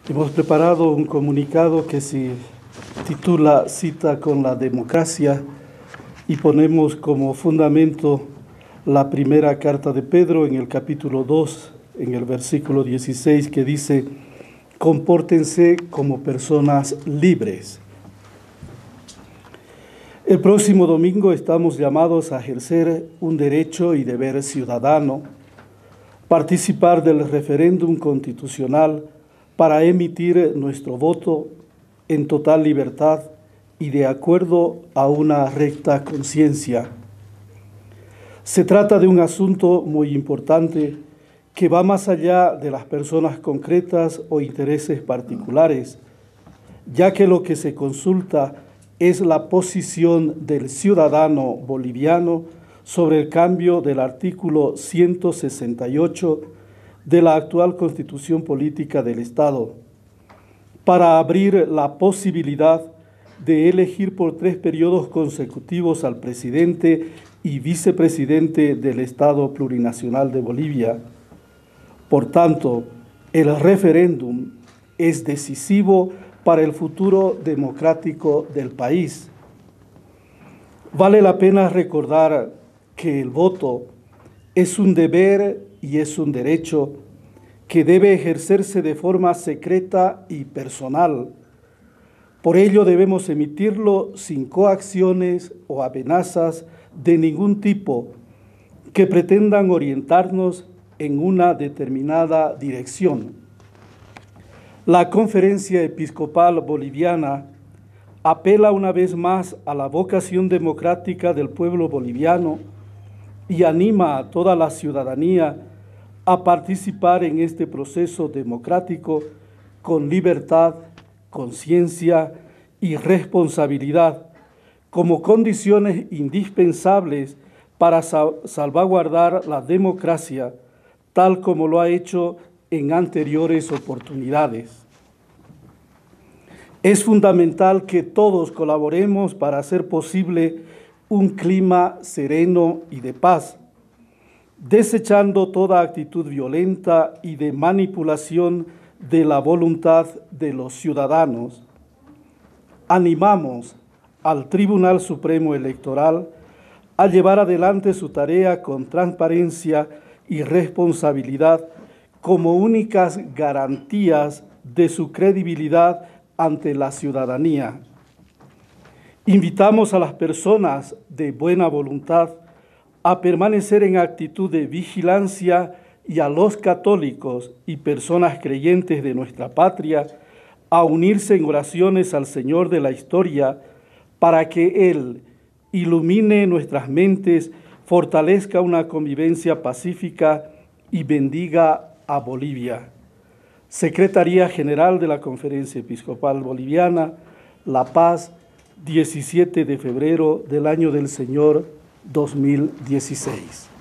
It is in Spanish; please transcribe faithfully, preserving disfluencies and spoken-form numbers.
Hemos preparado un comunicado que se titula Cita con la democracia y ponemos como fundamento la primera carta de Pedro en el capítulo dos, en el versículo dieciséis, que dice: compórtense como personas libres. El próximo domingo estamos llamados a ejercer un derecho y deber ciudadano, participar del referéndum constitucional para emitir nuestro voto en total libertad y de acuerdo a una recta conciencia. Se trata de un asunto muy importante que va más allá de las personas concretas o intereses particulares, ya que lo que se consulta es la posición del ciudadano boliviano sobre el cambio del artículo ciento sesenta y ocho de la actual Constitución Política del Estado, para abrir la posibilidad de elegir por tres periodos consecutivos al presidente y vicepresidente del Estado Plurinacional de Bolivia. Por tanto, el referéndum es decisivo para el futuro democrático del país. Vale la pena recordar que el voto es un deber y es un derecho que debe ejercerse de forma secreta y personal. Por ello debemos emitirlo sin coacciones o amenazas de ningún tipo que pretendan orientarnos en una determinada dirección. La Conferencia Episcopal Boliviana apela una vez más a la vocación democrática del pueblo boliviano y anima a toda la ciudadanía a participar en este proceso democrático con libertad, conciencia y responsabilidad como condiciones indispensables para salvaguardar la democracia, tal como lo ha hecho en anteriores oportunidades. Es fundamental que todos colaboremos para hacer posible un clima sereno y de paz, desechando toda actitud violenta y de manipulación de la voluntad de los ciudadanos. Animamos al Tribunal Supremo Electoral a llevar adelante su tarea con transparencia y responsabilidad como únicas garantías de su credibilidad ante la ciudadanía. Invitamos a las personas de buena voluntad a permanecer en actitud de vigilancia y a los católicos y personas creyentes de nuestra patria a unirse en oraciones al Señor de la historia para que Él ilumine nuestras mentes, fortalezca una convivencia pacífica y bendiga a Bolivia. Secretaría General de la Conferencia Episcopal Boliviana, La Paz, diecisiete de febrero del año del Señor dos mil dieciséis.